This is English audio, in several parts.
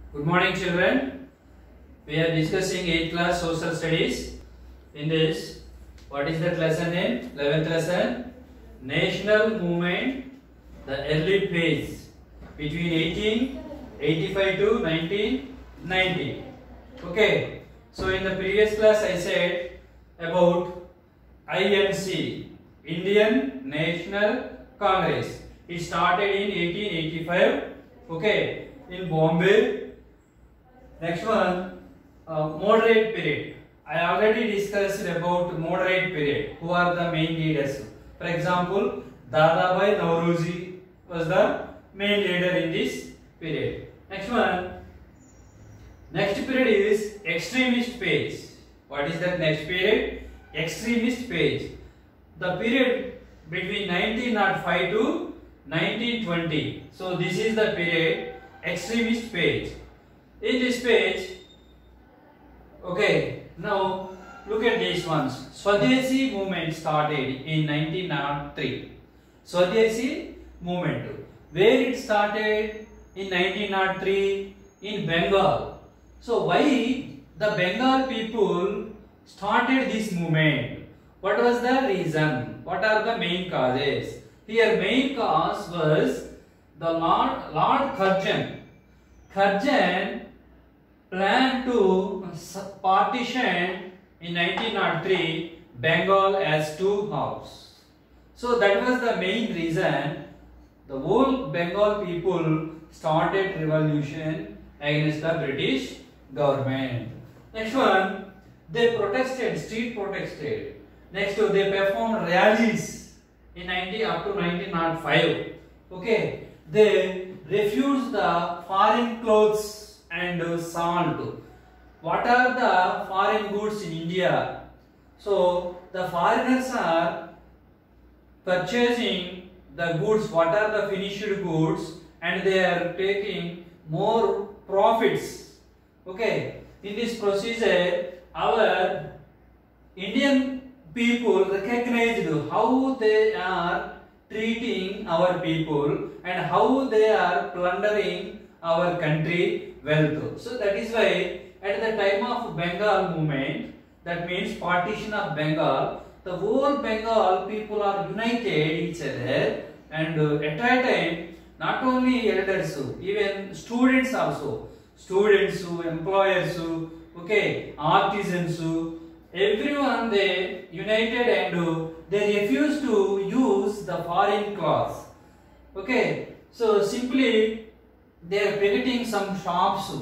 Good morning, children. We are discussing 8th class social studies. In this, what is that lesson name? 11th lesson. National movement, the early phase between 1885 to 1990. Okay. So in the previous class, I said about INC, Indian National Congress. It started in 1885. Okay, in Bombay. Next one, moderate period. I already discussed about moderate period. Who are the main leaders? For example, Dadabhai Nauroji was the main leader in this period. Next one. Next period is extremist phase. What is that next period? Extremist phase. The period between 1905 to 1920. So this is the period extremist phase. In this page, okay, now look at these ones. Swadeshi movement started in 1903. Swadeshi movement. Where it started in 1903? In Bengal. So why the Bengal people started this movement? What was the reason? What are the main causes? Here main cause was the Lord Curzon. Curzon planned to partition in 1903 Bengal as two halves. So that was the main reason the whole Bengal people started revolution against the British government. Next one, they protested, street protested. Next, they performed rallies in up to 1905. Okay, they refused the foreign clothes and salt. What are the foreign goods in India? So the foreigners are purchasing the goods. What are the finished goods? And they are taking more profits. Okay, in this procedure, our Indian people recognized how they are treating our people and how they are plundering our country wealth. So that is why at the time of Bengal movement, that means partition of Bengal, the whole Bengal people are united each other, and at that time not only elders, even students also, students, employers, okay, artisans, everyone they united and they refused to use the foreign cloths. Okay, so simply they are picketing some shops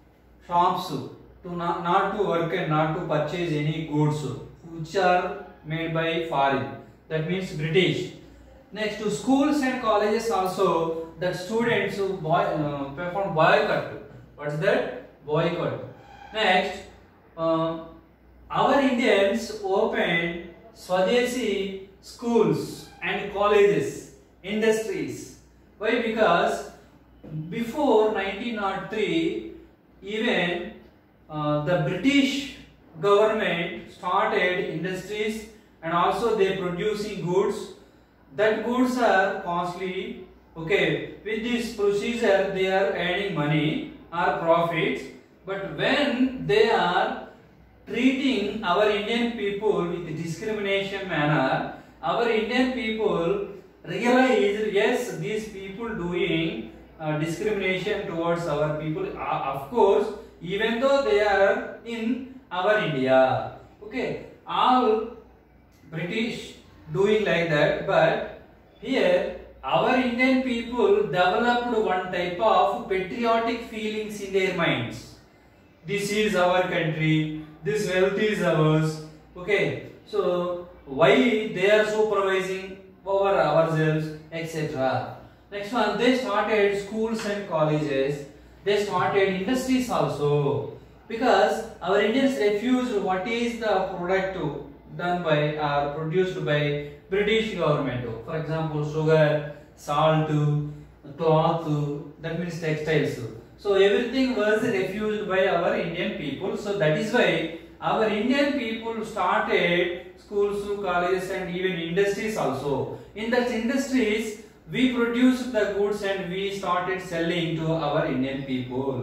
to not to work and not to purchase any goods which are made by foreign. That means British. Next, to schools and colleges also, the students perform boycott. What's that? Boycott. Next, our Indians opened Swadeshi schools and colleges, industries. Why? Because before 1903, even the British government started industries and also they producing goods. That goods are costly. Okay, with this procedure they are earning money or profits. But when they are treating our Indian people with discrimination manner, our Indian people realize, yes, these people doing discrimination towards our people. Of course, even though they are in our India, okay, all British doing like that, but here our Indian people developed one type of patriotic feelings in their minds. This is our country, this wealth is ours. Okay, so why they are supervising over ourselves, etc. Next one, they started schools and colleges. They started industries also, because our Indians refused what is the product done by or produced by British government. For example, sugar, salt, cloth, that means textiles. So everything was refused by our Indian people. So that is why our Indian people started schools, colleges and even industries also. In that industries, we produced the goods and we started selling to our Indian people.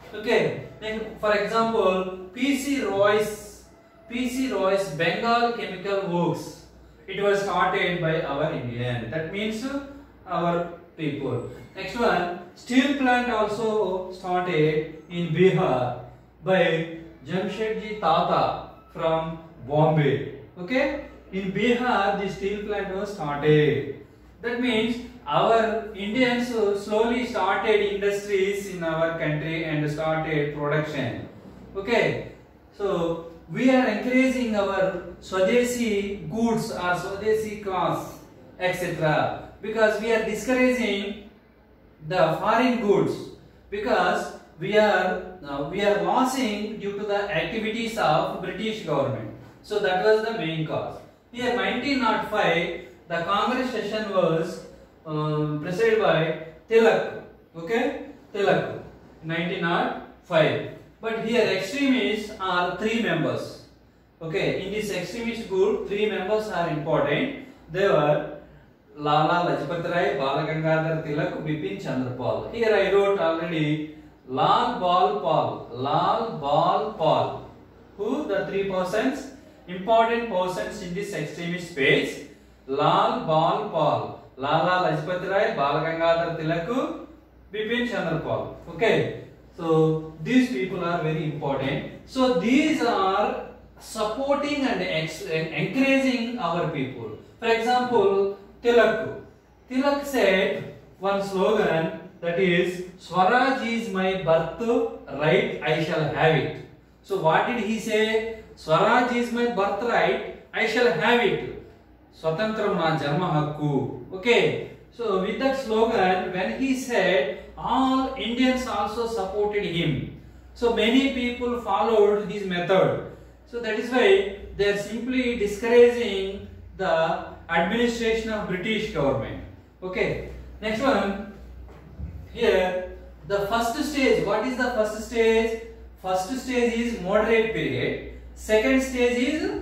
Okay. Then, for example, PC Roy's Bengal Chemical Works. It was started by our Indian. That means our people. Next one, steel plant also started in Bihar by Jamshedji Tata from Bombay. Okay, in Bihar the steel plant was started. That means our Indians slowly started industries in our country and started production. Okay, so we are encouraging our Swadeshi goods or Swadeshi cloths, etc. because we are discouraging the foreign goods, because we are losing due to the activities of British government. So that was the main cause. Here 1905 the Congress session was presided by Tilak. Okay, Tilak 1905. But here extremists are 3 members. Okay, in this extremist group 3 members are important. They were Lala Lajpat Rai, Bal Gangadhar Tilak, Bipin Chandra Pal. Here I wrote already Lal Bal Pal. Lal Bal Pal. Who? The 3 persons, important persons in this extremist page. Lal Bal Pal. Lala Lajpat Rai, Bal Gangadhar Tilak, Bipin Chandra Pal. Okay. So these people are very important. So these are supporting and encouraging our people. For example, Tilak said one slogan, that is Swaraj is my birthright, I shall have it. So what did he say? Swaraj is my birthright, I shall have it. Swatantram na janma hakku. Okay. So with that slogan, when he said, all Indians also supported him. So many people followed his method. So that is why they are simply discouraging the administration of British government. Okay. Next one. Here the first stage. What is the first stage? First stage is moderate period. Second stage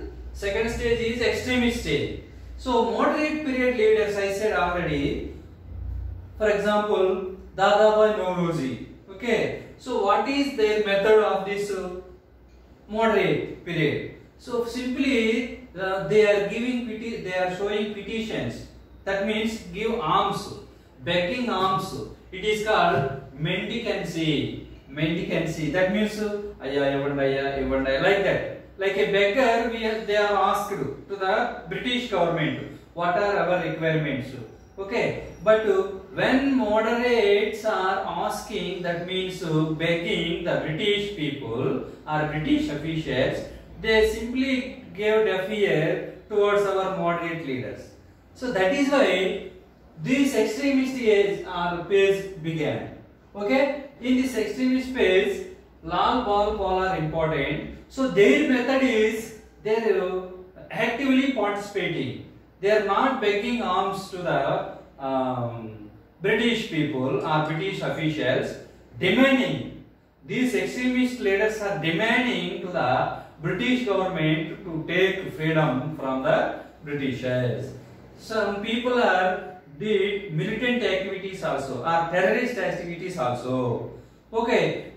is extremist stage. So moderate period leaders, I said already. For example, Dadabhai Nauroji. Okay. So what is their method of this moderate period? So simply they are showing petitions. That means give alms, begging alms. It is called mendicancy. Mendicancy. That means like that. Like a beggar, they are asked to the British government, what are our requirements? Okay, but when moderates are asking, that means begging the British people or British officials, they simply gave deaf ear towards our moderate leaders. So that is why this extremist phase began. Okay, in this extremist phase, Lal Bal Pal are important. So their method is they are actively participating. They are not begging alms to the British people or British officials, demanding. These extremist leaders are demanding to the British government to take freedom from the Britishers. Some people did militant activities also, or terrorist activities also. Okay,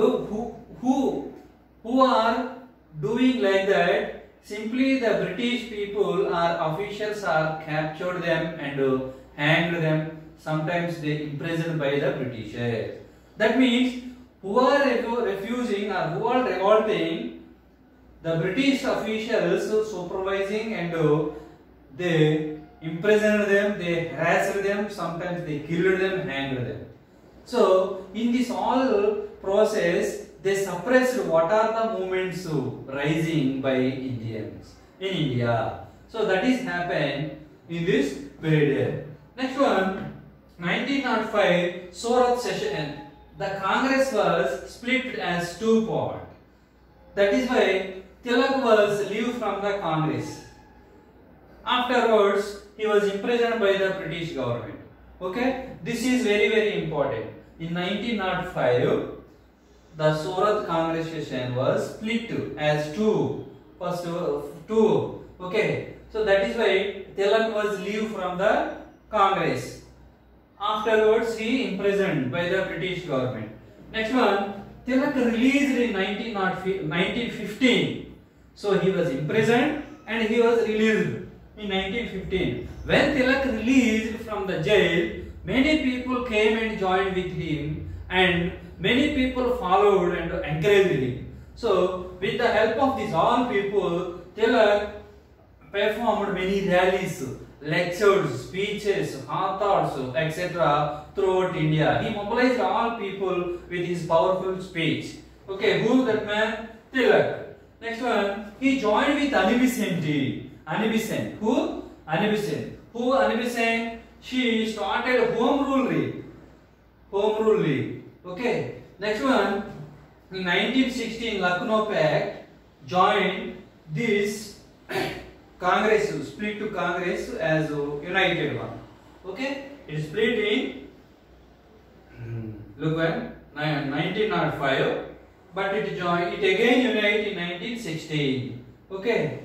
who are doing like that? Simply the British people or officials are captured them and hanged them. Sometimes they imprisoned by the Britishers. That means who are refusing or who are revolting, the British officials supervising and they imprisoned them, they harassed them, sometimes they killed them, hanged them. So in this all process, they suppressed what are the movements rising by Indians in India. So that is happened in this period. Next one, 1905 Surat session. The Congress was split as 2 parts. That is why Tilak was relieved from the Congress. Afterwards, he was imprisoned by the British government. Okay, this is very important. In 1905, the Surat Congress session was split as 2. First 2. Okay, so that is why Tilak was relieved from the Congress. Afterwards, he imprisoned by the British government. Next one, Tilak released in 1915. So he was imprisoned and he was released in 1915. When Tilak released from the jail, many people came and joined with him, and many people followed and encouraged him. So with the help of these all people, Tilak performed many rallies, lectures, speeches, thoughts, etc. throughout India. He mobilized all people with his powerful speech. Okay, who that man? Tilak. Next one, he joined with Annie Besant. Annie Besant. Who? Annie Besant. Who? Annie Besant? She started Home Rule League. Home Rule League. Okay. Next one, in 1916, Lucknow Pact joined this Congress, split to Congress as a united one. Okay, it is split in look at 1905, but it joined. It again united in 1916. Okay,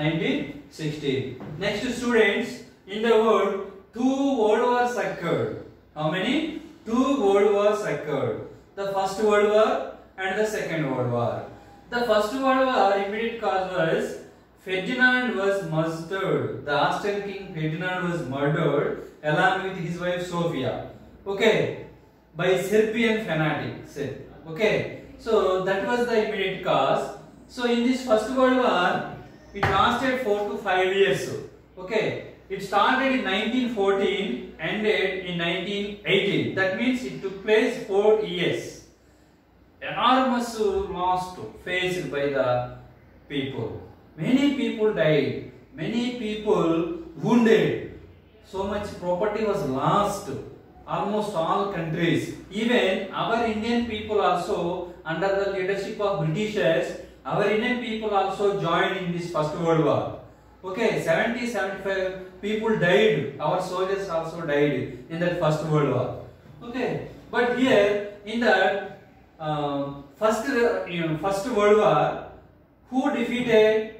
1916. Next, students, in the world, 2 world wars occurred. How many? 2 world wars occurred. The First World War and the Second World War. The First World War immediate cause was Ferdinand was murdered. The Austrian king Ferdinand was murdered along with his wife Sophia. Okay, by Serbian fanatics. Okay, so that was the immediate cause. So in this First World War, it lasted 4 to 5 years. Okay, it started in 1914, ended in 1918. That means it took place 4 years. Enormous loss faced by the people. Many people died. Many people wounded. So much property was lost. Almost all countries. Even our Indian people also, under the leadership of Britishers, our Indian people also joined in this First World War. Okay, 70-75 people died. Our soldiers also died in that First World War. Okay, but here in the First World War, who defeated?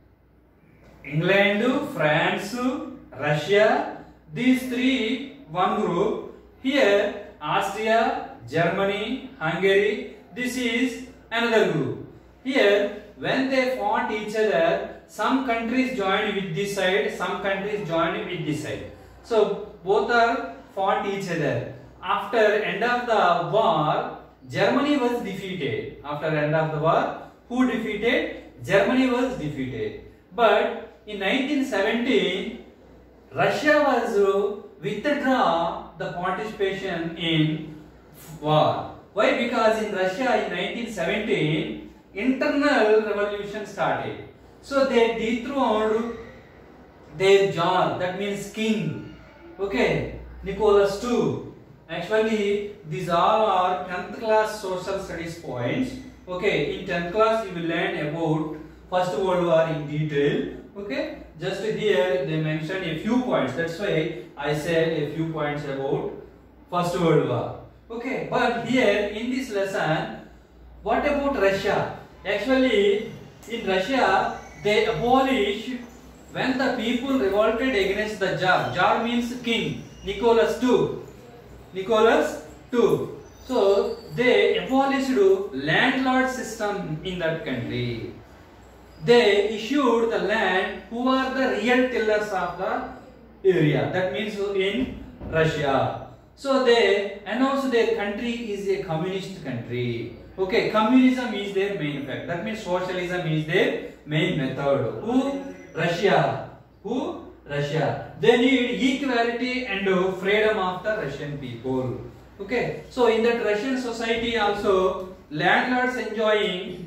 England, France, Russia. These 3 one group. Here Austria, Germany, Hungary. This is another group. Here when they fought each other, some countries joined with this side, some countries joined with this side. So both are fought each other. After end of the war, Germany was defeated. After end of the war, who defeated? Germany was defeated. But in 1917, Russia was withdraw the participation in war. Why? Because in Russia in 1917, internal revolution started. So they dethroned their Tsar, that means king. Okay, Nicholas II. Actually, these all are 10th class social studies points. Okay, in 10th class you will learn about First World War in detail. Okay, just here they mentioned a few points. That's why I said a few points about First World War. Okay, but here in this lesson, what about Russia? Actually, in Russia, they abolished when the people revolted against the Tsar. Tsar means king. Nicholas II. Nicholas II. So they abolished landlord system in that country. They issued the land who are the real tillers of the area. That means in Russia. So they announced their country is a communist country. Okay, communism is their main fact. That means socialism is their main method. Who? Russia. Who? Russia. They need equality and freedom of the Russian people. Okay, so in that Russian society also, landlords enjoying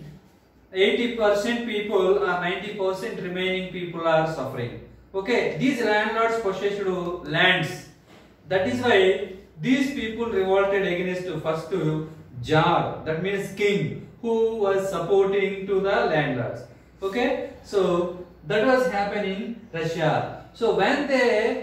80% people or 90% remaining people are suffering. Okay, these landlords possessed lands. That is why these people revolted against first Tsar, that means king, who was supporting to the landlords. Okay, so that was happening in Russia. So when they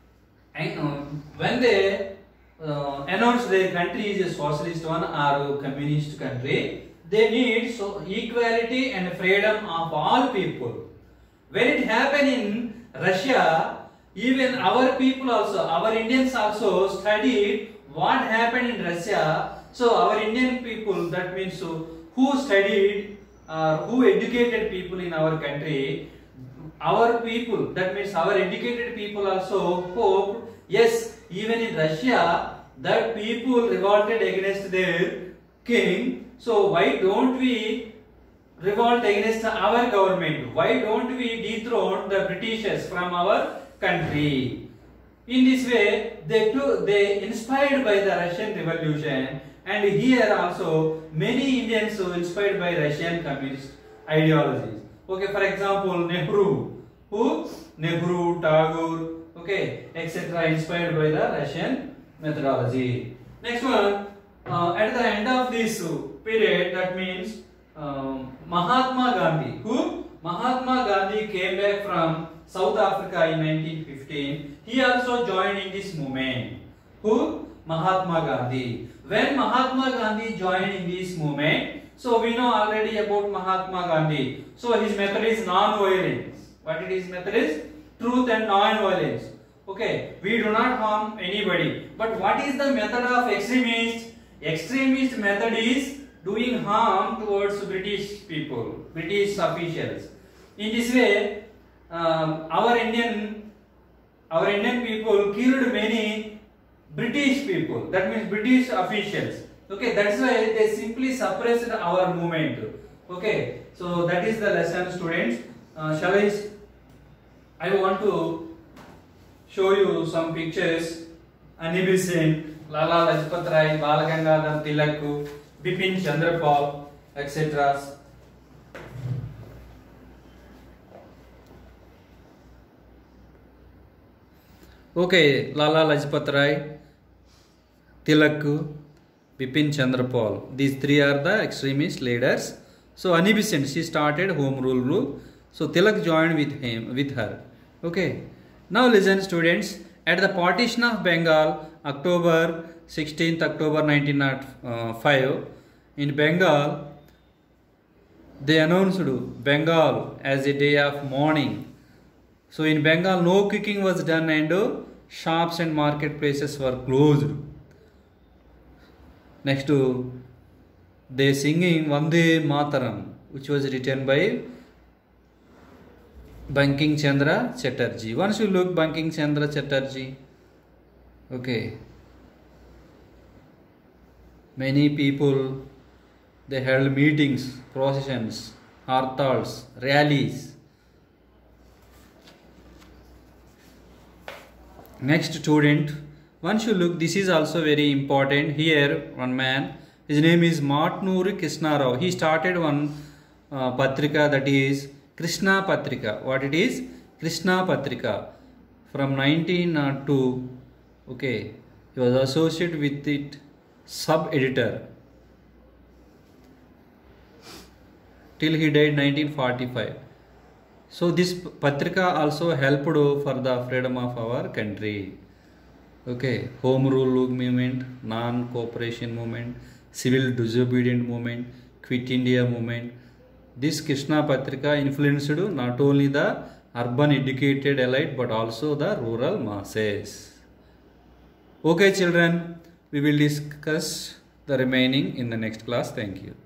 announced their country is a socialist one or communist country, they need equality and freedom of all people. When it happened in Russia, even our people also, our Indians also studied what happened in Russia. So our Indian people, that means who studied or who educated people in our country, our people, that means our educated people also hoped, yes, even in Russia, that people revolted against their king. So why don't we revolt against our government? Why don't we dethrone the Britishers from our country? In this way, they inspired by the Russian Revolution, and here also many Indians were inspired by Russian communist ideologies. Okay, for example, Nehru, Tagore, okay, etc. inspired by the Russian methodology. Next one, at the end of this period, that means Mahatma Gandhi. Mahatma Gandhi came back from South Africa in 1915. He also joined in this movement. Mahatma Gandhi. When Mahatma Gandhi joined in this movement, so we know already about Mahatma Gandhi. So his method is non-violence. What it is method is? Truth and non-violence. Okay, we do not harm anybody. But what is the method of extremist? Extremist method is doing harm towards British people, British officials. In this way, our Indian people killed many British people. That means British officials. Okay, that's why they simply suppressed our movement. Okay, so that is the lesson, students. I want to show you some pictures. Annie Besant, Lala Lajpat Rai, Bal Gangadhar Tilak, Bipin Chandra Pal, etc. Okay, Lala Lajpat Rai, Tilak, Bipin Chandra Pal. These three are the extremist leaders. So Annie Besant, she started Home Rule. So Tilak joined with her. Okay. Now listen, students. At the partition of Bengal, October 16th, October 1905, in Bengal, they announced Bengal as a day of mourning. So in Bengal, no cooking was done and shops and marketplaces were closed. Next, they singing Vande Mataram, which was written by Banking Chandra Chatterjee. Once you look Banking Chandra Chatterjee, okay, many people, they held meetings, processions, hartals, rallies. Next, student, once you look, this is also very important. Here, one man, his name is Matnuri Krishna Rao. He started one patrika, that is Krishna Patrika. What it is? Krishna Patrika. From 1902, okay, he was associated with it, sub-editor, till he died 1945. So this Patrika also helped for the freedom of our country. Okay, Home Rule movement, non-cooperation movement, civil disobedient movement, Quit India movement. This Krishna Patrika influenced not only the urban educated elite but also the rural masses. Okay children, we will discuss the remaining in the next class. Thank you.